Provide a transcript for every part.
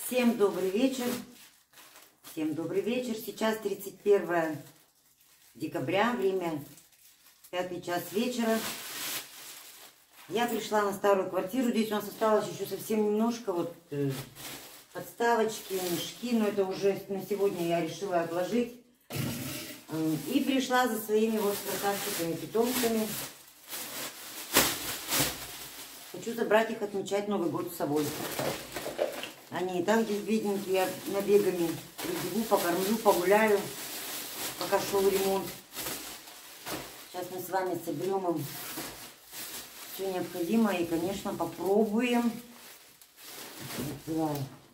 Всем добрый вечер. Всем добрый вечер. Сейчас 31 декабря, время 5 час вечера. Я пришла на старую квартиру. Здесь у нас осталось еще совсем немножко вот подставочки, мешки, но это уже на сегодня я решила отложить. И пришла за своими вот красавчиками, питомцами. Хочу забрать их, отмечать Новый год с собой. Они и так здесь бедненькие, я набегами прибегу, покормлю, погуляю, пока шел ремонт. Сейчас мы с вами соберем им все необходимое и, конечно, попробуем. Открываю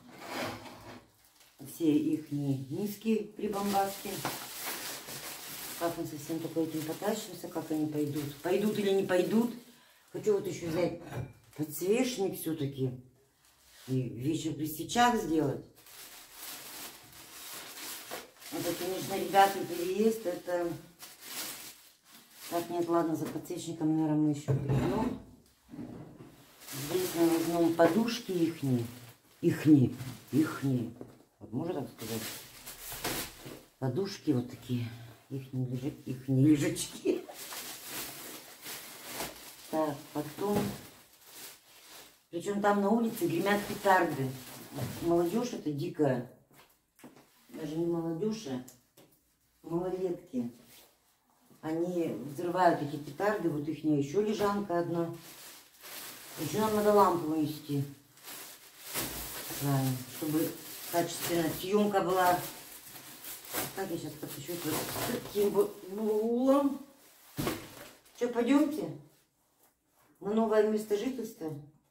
все их миски прибамбаски. Как мы совсем только этим потащимся, как они пойдут. Пойдут или не пойдут. Хочу вот еще взять подсвечник все-таки. И вечер при свечах сделать. Это, конечно, ребята, переезд. Это... Так, нет, ладно, за подсвечником, наверное, мы еще придем. Здесь мы возьмем подушки ихние. Вот можно так сказать? Подушки вот такие. Ихние лежачки. Так, потом... Причем там на улице гремят петарды. Молодежь это дикая. Даже не молодежь, а малолетки. Они взрывают эти петарды. Вот их еще лежанка одна. Еще нам надо лампу вынести. Чтобы качественная съемка была. Так, я сейчас подпишу таким вот углом. Что, пойдемте на новое место жительства?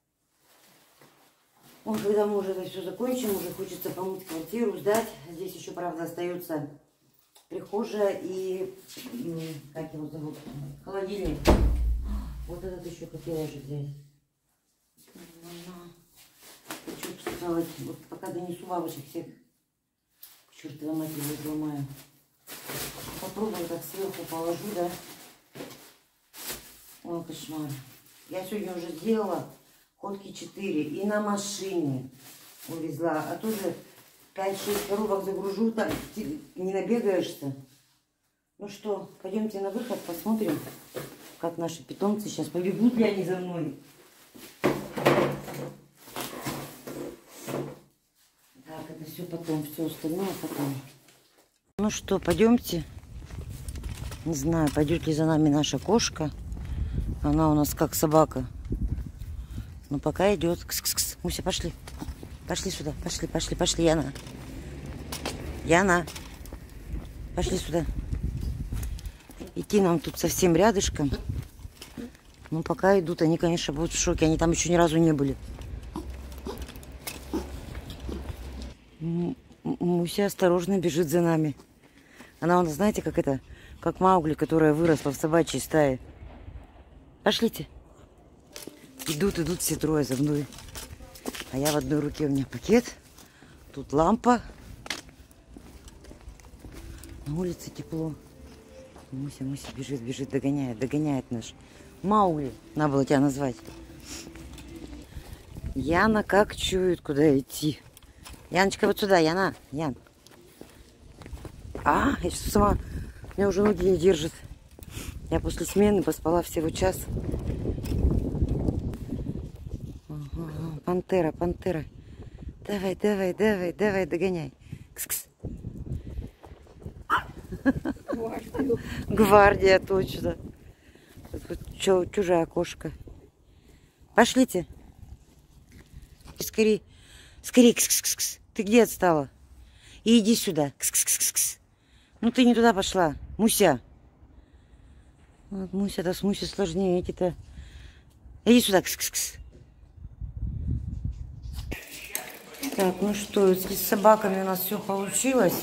Вот когда мы уже это все закончим, уже хочется помыть квартиру, сдать. Здесь еще, правда, остается прихожая и, как его зовут, холодильник. Вот этот еще хотела же взять. Хочу вставать. Вот пока донесу бабочек всех к чертовой матери изломаю. Попробую так сверху положу, да. Ой, кошмар. Я сегодня уже сделала ходки 4 и на машине увезла. А тоже 5-6 коробок загружу, так не набегаешься. Ну что, пойдемте на выход, посмотрим, как наши питомцы сейчас побегут ли они за мной. Так, это все потом, все остальное потом. Ну что, пойдемте. Не знаю, пойдет ли за нами наша кошка. Она у нас как собака. Но пока идет. Кс-кс-кс. Муся, пошли. Пошли сюда. Пошли, Яна. Яна. Пошли сюда. Идти нам тут совсем рядышком. Ну, пока идут, они, конечно, будут в шоке. Они там еще ни разу не были. Муся осторожно бежит за нами. Она у нас, знаете, как это? Как Маугли, которая выросла в собачьей стае. Пошлите. Идут все трое за мной. А я в одной руке, у меня пакет. Тут лампа. На улице тепло. Муся бежит, догоняет наш Маугли. Надо было тебя назвать. Яна как чует, куда идти. Яночка, вот сюда, Ян. Я сейчас сама... Меня уже ноги не держат. Я после смены поспала всего час. Пантера. Давай, догоняй. Кс-кс. Гвардия, точно. Чужая кошка. Пошлите. Скорей, кс-кс-кс. Ты где отстала? И иди сюда. Кс-кс-кс. Ну ты не туда пошла. Муся. Вот Муся-то с Мусей сложнее. Эти-то... Иди сюда. Кс-кс-кс. Так, ну что, с собаками у нас все получилось.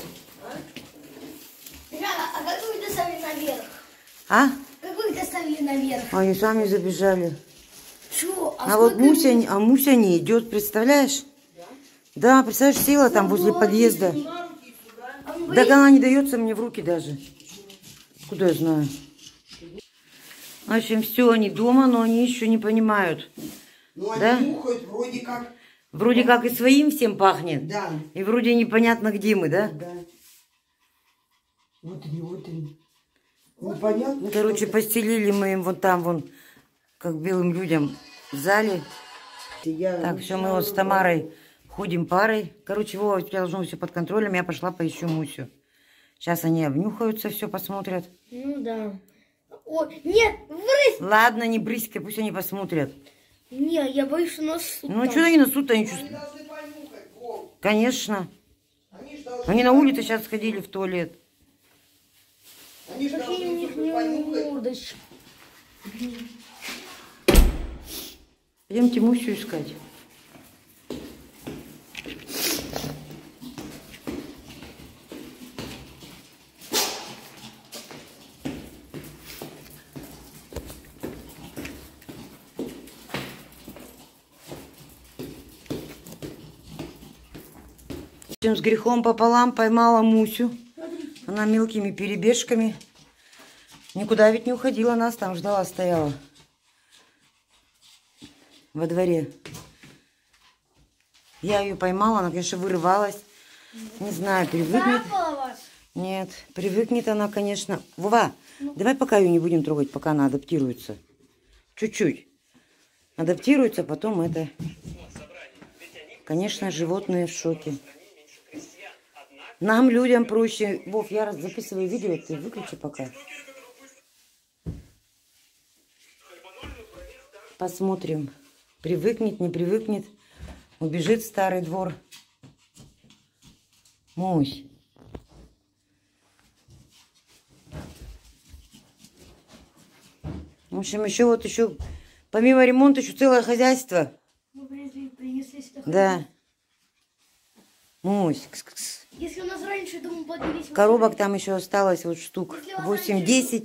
А какую доставили наверх? А? Какую доставили наверх? Они сами забежали. Чё? А вот Муся не идет, представляешь? Да, представляешь, села там возле подъезда. Так она не дается мне в руки даже. Куда я знаю? В общем, все, они дома, но они еще не понимают. Ну, они да? нюхают вроде как. Вроде как и своим всем пахнет. Да. И вроде непонятно, где мы, да? Да. Вот они, вот они. Непонятно, Короче, что-то. постелили мы им вон там, вон, как белым людям, в зале. Я Так, все, мы вот с Тамарой ходим парой. Короче, Вова, у тебя должно все под контролем. Я пошла поищу Мусю. Сейчас они обнюхаются, все посмотрят. Ну да. Ой, нет, брысь! Ладно, не брыськай, пусть они посмотрят. Не, я боюсь, что нас суд Ну, там. что они несут-то, они Они чувствуют. должны понюхать, Вов. Конечно. Они ж должны Они на улице сейчас сходили в туалет. Они ж Какие у должны них что-то понюхать. мордочки. Пойдемте Мусю искать. С грехом пополам поймала Мусю. Она мелкими перебежками. Никуда ведь не уходила, нас там ждала, стояла. Во дворе. Я ее поймала, она, конечно, вырывалась. Не знаю, привыкнет. Цапала вас. Нет, привыкнет она, конечно. Вова, давай пока ее не будем трогать, пока она адаптируется. Чуть-чуть. Адаптируется, потом это... Конечно, животные в шоке. Нам, людям, проще. Вов, я записываю видео, ты выключи пока. Посмотрим. Привыкнет, не привыкнет. Убежит в старый двор. Мусь. В общем, еще помимо ремонта еще целое хозяйство. Мы принесли сюда. Да. Мусь. Кс-кс. Если у нас раньше, думаю, плодились... Коробок там еще осталось вот штук 8-10.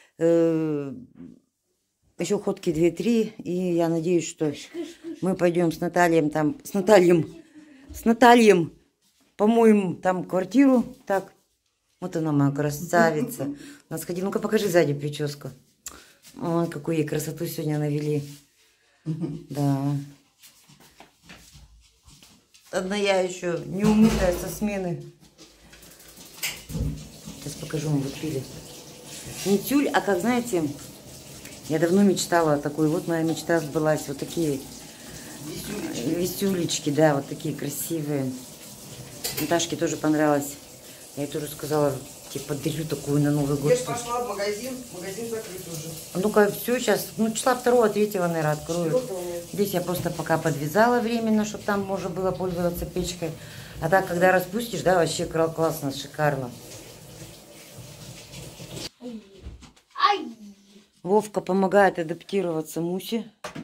Еще ходки 2-3. И я надеюсь, что мы пойдем с Натальем там... С Натальем помоем там квартиру. Так. Вот она, моя красавица. Она сходила. Ну-ка, покажи сзади прическу. Ой, какую ей красоту сегодня навели. Да. Одна я еще не умытая со смены. Сейчас покажу вам, вот пили. Не тюль, а как, знаете, я давно мечтала о такой. Вот моя мечта сбылась. Вот такие висюлечки, да, вот такие красивые. Наташке тоже понравилось. Я ей тоже сказала, типа, подарю такую на Новый год. Я ж пошла в магазин закрыт уже. Ну-ка, все, сейчас, ну, числа 2-3, наверное, открою. 4-го. Здесь я просто пока подвязала временно, чтобы там можно было пользоваться печкой. А так, когда распустишь, да, вообще классно, шикарно. Ай! Вовка помогает адаптироваться Мусе.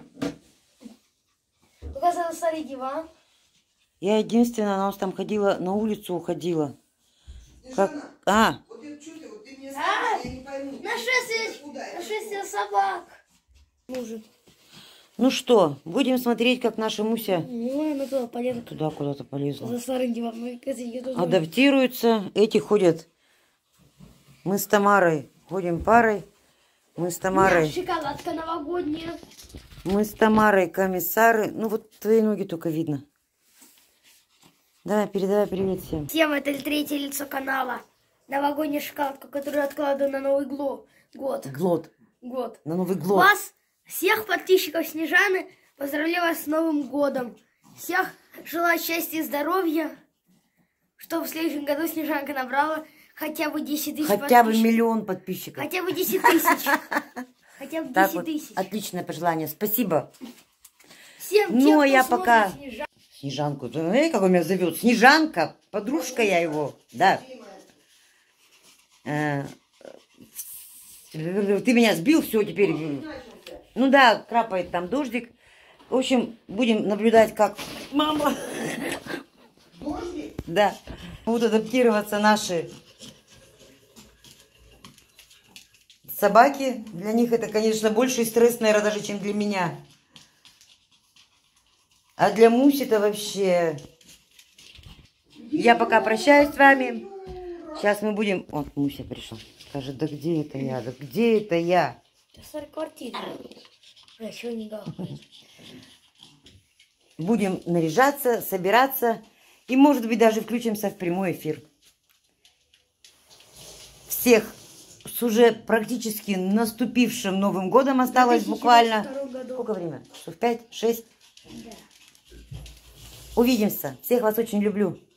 Показала старый диван. Я единственная, она у нас там ходила, на улицу уходила. Как? Снежана, А, вот это что ты, вот ты мне скажешь, я не пойму. Нашествие собак. Мужик. ну что, будем смотреть, как наша Муся Ну, она туда полезла. туда куда-то полезла. За старым диваном. Я тоже... Адаптируются. Эти ходят. Мы с Тамарой ходим парой. Мы с Тамарой. Шоколадка новогодняя. Мы с Тамарой комиссары. Ну вот твои ноги только видно. Давай, передавай привет всем. Всем, это третье лицо канала. Новогодняя шоколадка, которую откладываю на Новый год. Глот. Год. На Новый глот. Вас, всех подписчиков Снежаны, поздравляю вас с Новым годом. Всех желаю счастья и здоровья, чтобы в следующем году Снежанка набрала хотя бы 10 тысяч Хотя бы подписчиков. миллион подписчиков. Хотя бы 10 тысяч. Хотя бы Так 10 вот, тысяч. отличное пожелание. Спасибо. Всем Ну, тем, а кто я смотрит пока- Снежанку. Снежанку. Как он меня зовет? Снежанка. Подружка я его. Да. Ты меня сбил, все, теперь... Ну да, крапает там дождик. В общем, будем наблюдать, как... Мама! Дождик? Да. Будут адаптироваться наши собаки. Для них это, конечно, больший стресс, наверное, даже, чем для меня. А для Муси это вообще... Я пока прощаюсь с вами. Сейчас мы будем... Вот, Муся пришла. Скажет, да где это я? Да где это я? Это в старой квартире. Бля, чего не гавкает? будем наряжаться, собираться. И, может быть, даже включимся в прямой эфир. Всех с уже практически наступившим Новым годом осталось буквально... 2022 году. Сколько времени? Часов 5, 6? Да. Увидимся. Всех вас очень люблю.